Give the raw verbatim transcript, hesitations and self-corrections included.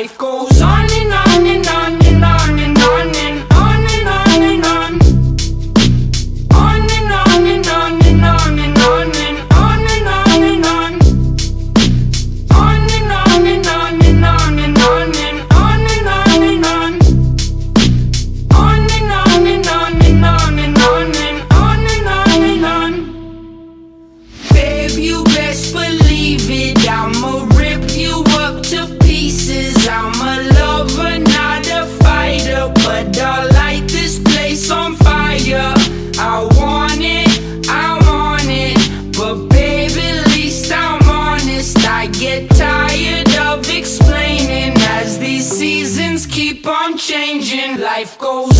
life goes on and on and on and on and on and on and on and on. On and on and on and on and on and on and on and on. On and on and on and on and on and on and on and on. On and on and on and on and on and on and on and on. Babe, you best believe it, I'ma rip you up to pieces. I'm a lover, not a fighter, but I'll light this place on fire. I want it, I want it, but baby, at least I'm honest. I get tired of explaining as these seasons keep on changing. Life goes